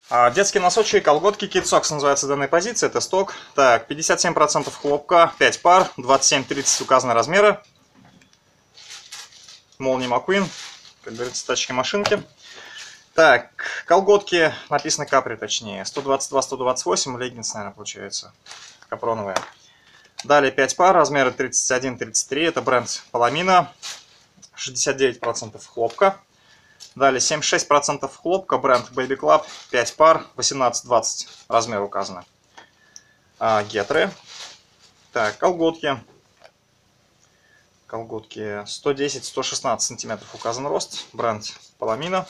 Детские носочки, колготки, Kid Socks называется данная позиция, это сток. Так, 57% хлопка, 5 пар, 27-30 указаны размеры. Молния McQueen, как говорится, тачки-машинки. Так, колготки, написано капри, точнее, 122-128, леггинс, наверное, получается, капроновые. Далее 5 пар, размеры 31-33, это бренд Palomino, 69% хлопка. Далее 76% хлопка, бренд Baby Club, 5 пар, 18-20, размер указаны. Гетры. Так, колготки. Колготки 110-116 сантиметров указан рост, бренд Palomino.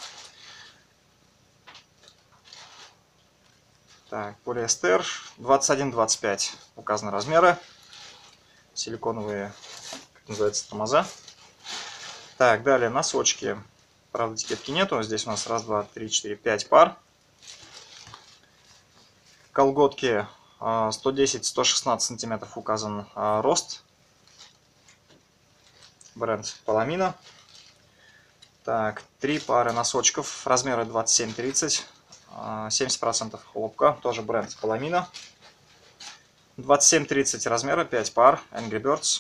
Так, полиэстер 21-25 указаны размеры. Силиконовые, как называется, тормоза. Так, далее носочки. Правда, этикетки нету. Здесь у нас 1, 2, 3, 4, 5 пар. Колготки 110-116 сантиметров указан рост. Бренд Palomino. Так, 3 пары носочков. Размеры 27-30. 70% хлопка. Тоже бренд Palomino. 27-30 размера. 5 пар. Angry Birds.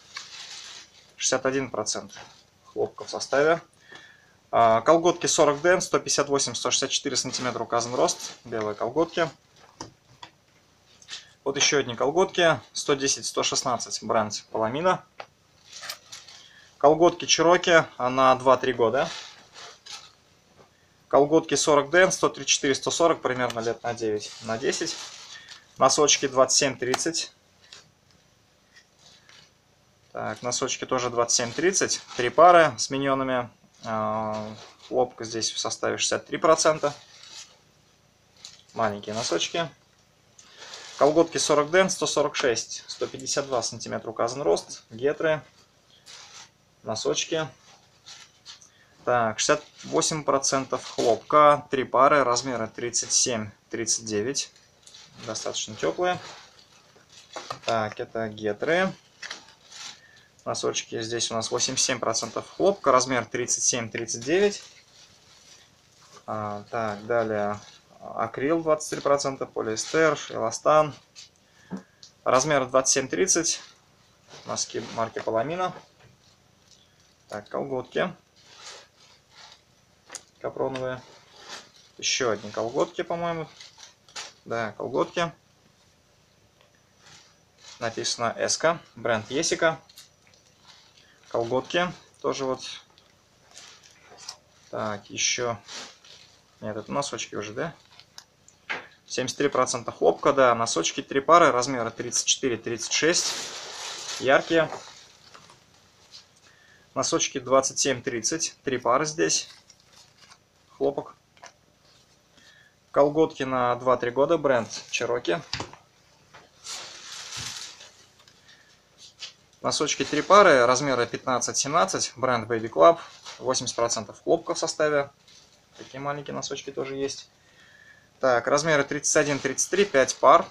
61% хлопка в составе. Колготки 40 ден, 158-164 сантиметра указан рост, белые колготки. Вот еще одни колготки, 110-116, бренд Palomino. Колготки Cherokee на 2-3 года. Колготки 40 ден, 134-140, примерно лет на 9-10. Носочки 27-30. Так, носочки тоже 27-30, 3 пары с миньонами. Хлопка здесь в составе 63%. Маленькие носочки. Колготки 40 ден, 146, 152 сантиметра указан рост. Гетры. Носочки. Так, 68% хлопка. 3 пары, размеры 37-39. Достаточно теплые. Так, это гетры. Носочки здесь у нас 87% хлопка, размер 37-39. Так, далее акрил 23%, полиэстер, эластан. Размер 27-30. Носки марки Palomino. Так, колготки капроновые. Еще одни колготки, по-моему. Да, колготки. Написано Эска, бренд Есика. Колготки тоже вот. Так, еще. Нет, это носочки уже, да? 73% хлопка, да. Носочки 3 пары, размеры 34-36. Яркие. Носочки 27-30. 3 пары здесь. Хлопок. Колготки на 2-3 года, бренд Cherokee. Носочки 3 пары, размеры 15-17, бренд Baby Club, 80% хлопка в составе. Такие маленькие носочки тоже есть. Так, размеры 31-33, 5 пар,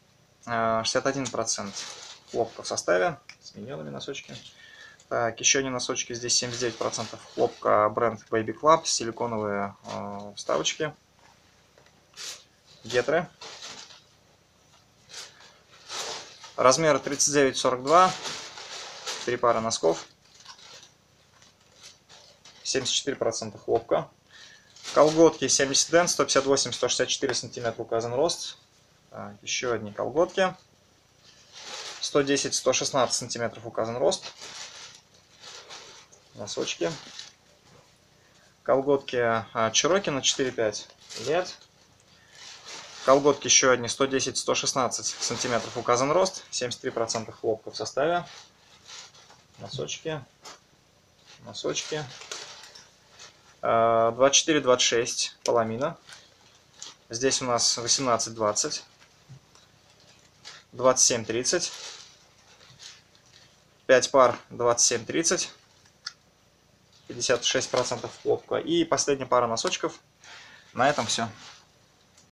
61% хлопка в составе, с миньонами носочки. Так, еще одни носочки, здесь 79% хлопка, бренд Baby Club, силиконовые вставочки. Гетры. Размеры 39-42. 3 пары носков, 74% хлопка. Колготки 70 ден, 158-164 сантиметра указан рост. Так, еще одни колготки. 110-116 сантиметров указан рост. Носочки. Колготки Cherokee на 4-5 лет. Колготки еще одни 110-116 сантиметров указан рост. 73% хлопка в составе. Носочки. Носочки. 24-26 Palomino. Здесь у нас 18-20. 27-30. 5 пар 27-30. 56% хлопка. И последняя пара носочков. На этом все.